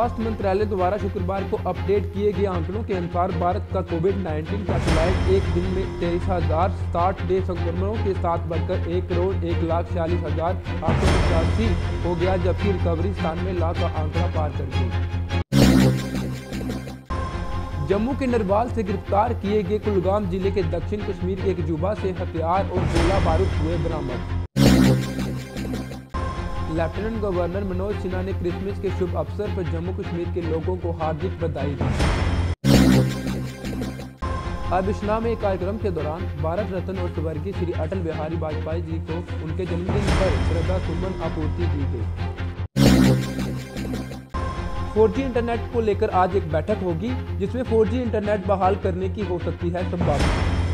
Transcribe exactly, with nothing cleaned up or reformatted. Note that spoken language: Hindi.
स्वास्थ्य मंत्रालय द्वारा शुक्रवार को अपडेट किए गए आंकड़ों के अनुसार भारत का कोविड नाइन्टीन का फ्लाइट एक दिन में तेईस हजार साठ नए संक्रमणों के साथ बढ़कर एक करोड़ एक लाख छियालीस हजार आठ सौ पचासी हो गया, जबकि रिकवरी सतानवे लाख का आंकड़ा पार कर गई। जम्मू के नरवाल से गिरफ्तार किए गए कुलगाम जिले के दक्षिण कश्मीर के एक जुबा से हथियार और गोला बारूद हुए बरामद। लेफ्टिनेंट गवर्नर मनोज सिन्हा ने क्रिसमस के शुभ अवसर पर जम्मू कश्मीर के लोगों को हार्दिक बधाई दी। अब इस्लां में कार्यक्रम के दौरान भारत रत्न और स्वर्गीय श्री अटल बिहारी वाजपेयी जी को उनके जन्मदिन पर श्रद्धा सुमन आपूर्ति की गई। फोर जी इंटरनेट को लेकर आज एक बैठक होगी, जिसमें फोर जी इंटरनेट बहाल करने की हो सकती है संभावना।